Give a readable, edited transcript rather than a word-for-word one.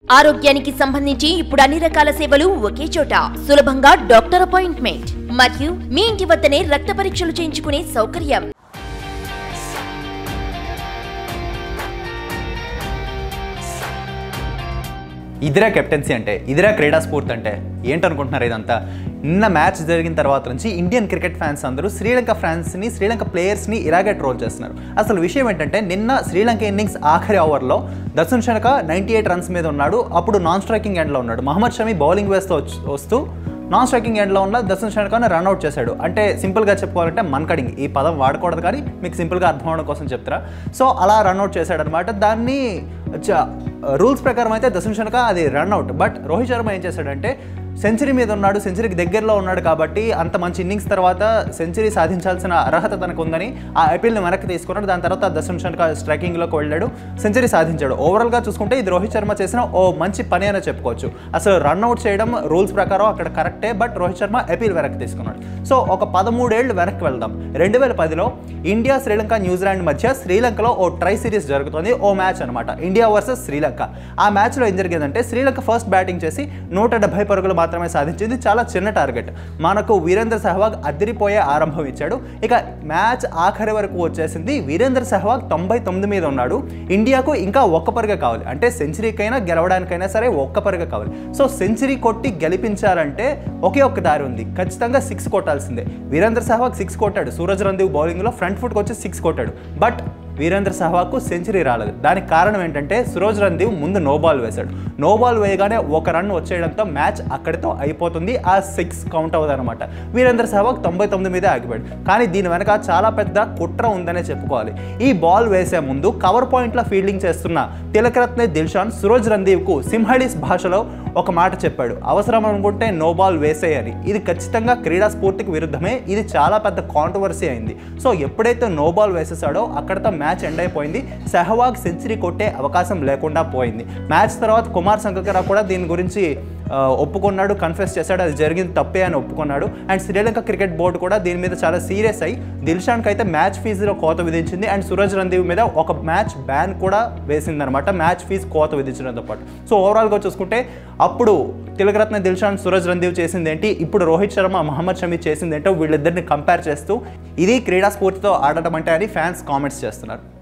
ఆరోగ్యానికి సంబంధించి ఇప్పుడు అన్ని రకాల సేవలు ఒకే చోట సులభంగా డాక్టర్ అపాయింట్మెంట్ మరియు మీ ఇంటి వద్దనే రక్త పరీక్షలు చేయించుకునే సౌకర్యం. ఇదిరా కెప్టెన్సీ అంటే, ఇదిరా క్రీడా స్ఫూర్తి అంటే ఏంటనుకుంటున్నారు? ఇదంతా నిన్న మ్యాచ్ జరిగిన తర్వాత నుంచి ఇండియన్ క్రికెట్ ఫ్యాన్స్ అందరూ శ్రీలంక ఫ్యాన్స్ని, శ్రీలంక ప్లేయర్స్ని ఇలాగే ట్రోల్ చేస్తున్నారు. అసలు విషయం ఏంటంటే, నిన్న శ్రీలంక ఇన్నింగ్స్ ఆఖరి ఓవర్లో దర్శన్ షనక 98 రన్స్ మీద ఉన్నాడు. అప్పుడు నాన్ స్ట్రైకింగ్ ఎండ్లో ఉన్నాడు. మహమ్మద్ షమి బౌలింగ్ వేస్తూ వస్తూ నాన్ స్ట్రైకింగ్ ఎండ్లో ఉన్న దర్శన్ షనకని రన్అట్ చేశాడు. అంటే సింపుల్గా చెప్పుకోవాలంటే మన్కడింగ్. ఈ పదం వాడకూడదు కానీ మీకు సింపుల్గా అర్థం అవడం కోసం చెప్తారా. సో అలా రన్అట్ చేశాడనమాట. దాన్ని రూల్స్ ప్రకారం అయితే దర్శన్ షనక అది రన్అట్. బట్ రోహిత్ శర్మ ఏం చేశాడంటే, సెంచరీ మీద ఉన్నాడు, సెంచరీకి దగ్గరలో ఉన్నాడు కాబట్టి అంత మంచి ఇన్నింగ్స్ తర్వాత సెంచరీ సాధించాల్సిన అర్హత తనకు ఉందని ఆ ఐపీఎల్ని వెనక్కి తీసుకున్నాడు. దాని తర్వాత దర్శన్ షనక స్ట్రైకింగ్లోకి వెళ్ళాడు, సెంచరీ సాధించాడు. ఓవరాల్గా చూసుకుంటే ఇది రోహిత్ శర్మ చేసిన ఓ మంచి పని అని చెప్పుకోవచ్చు. అసలు రన్అట్ చేయడం రూల్స్ ప్రకారం అక్కడ కరెక్టే, బట్ రోహిత్ శర్మ ఐపీఎల్ వెనక్కి తీసుకున్నాడు. సో ఒక 13 ఏళ్ళు వెనక్కి వెళ్దాం. 2010లో ఇండియా, శ్రీలంక, న్యూజిలాండ్ మధ్య శ్రీలంకలో ఓ ట్రై సిరీస్ జరుగుతుంది. ఓ మ్యాచ్ అనమాట, ఇండియా వర్సెస్ శ్రీలంక. ఆ మ్యాచ్లో ఏం జరిగిందంటే, శ్రీలంక ఫస్ట్ బ్యాటింగ్ చేసి 170 పరుగులు మాత్రమే సాధించింది. చాలా చిన్న టార్గెట్. మనకు వీరేంద్ర సెహ్వాగ్ అదిరిపోయే ఆరంభం ఇచ్చాడు. ఇక మ్యాచ్ ఆఖరి వరకు వచ్చేసింది. వీరేంద్ర సెహ్వాగ్ 99 మీద ఉన్నాడు. ఇండియాకు ఇంకా ఒక్క పరుగే కావాలి. అంటే సెంచరీకైనా గెలవడానికైనా సరే ఒక్క పరుగే కావాలి. సో సెంచరీ కొట్టి గెలిపించాలంటే ఒకే ఒక్క దారి ఉంది, ఖచ్చితంగా 6 కొట్టాల్సిందే. వీరేంద్ర సెహ్వాగ్ 6 కొట్టాడు. సూరజ్ రందీవ్ బౌలింగ్లో ఫ్రంట్ ఫుట్కి వచ్చి 6 కొట్టాడు. బట్ వీరేంద్ర సెహ్వాగ్కు సెంచరీ రాలేదు. దానికి కారణం ఏంటంటే, సూరజ్ రందీవ్ ముందు నో బాల్ వేశాడు. నో బాల్ వేయగానే ఒక రన్ వచ్చేయడంతో మ్యాచ్ అక్కడితో అయిపోతుంది. ఆ 6 కౌంట్ అవ్వదు అనమాట. వీరేంద్ర సెహ్వాగ్ 99 మీదే ఆగిపోయాడు. కానీ దీని వెనక చాలా పెద్ద కుట్ర ఉందనే చెప్పుకోవాలి. ఈ బాల్ వేసే ముందు కవర్ పాయింట్లో ఫీల్డింగ్ చేస్తున్న తిలకరత్నే దిల్షాన్ సూరజ్ రందీవ్కు సింహళీస్ భాషలో ఒక మాట చెప్పాడు, అవసరం అనుకుంటే నో బాల్ వేసేయని. ఇది ఖచ్చితంగా క్రీడా స్ఫూర్తికి విరుద్ధమే. ఇది చాలా పెద్ద కాంట్రవర్సీ అయింది. సో ఎప్పుడైతే నో బాల్ వేసేసాడో అక్కడతో మ్యాచ్ ఎండ్ అయిపోయింది. సెహ్వాగ్ సెంచరీ కొట్టే అవకాశం లేకుండా పోయింది. మ్యాచ్ తర్వాత కుమార్ సంగకారా కూడా దీని గురించి ఒప్పుకున్నాడు, కన్ఫెస్ చేశాడు, అది జరిగింది తప్పే అని ఒప్పుకున్నాడు. అండ్ శ్రీలంక క్రికెట్ బోర్డు కూడా దీని మీద చాలా సీరియస్ అయ్యి దిల్షాన్కి అయితే మ్యాచ్ ఫీజులో కోత విధించింది. అండ్ సూరజ్ రందీవ్ మీద ఒక మ్యాచ్ బ్యాన్ కూడా వేసిందనమాట, మ్యాచ్ ఫీజు కోత విధించడంతో పాటు. సో ఓవరాల్గా చూసుకుంటే అప్పుడు తిలకరత్న దిల్షాన్, సూరజ్ రందీవ్ చేసింది ఏంటి, ఇప్పుడు రోహిత్ శర్మ, మహమ్మద్ షమి చేసింది ఏంటో వీళ్ళిద్దరిని కంపేర్ చేస్తూ ఇది క్రీడా స్ఫూర్తితో ఆడటం అంటే అని ఫ్యాన్స్ కామెంట్స్ చేస్తున్నారు.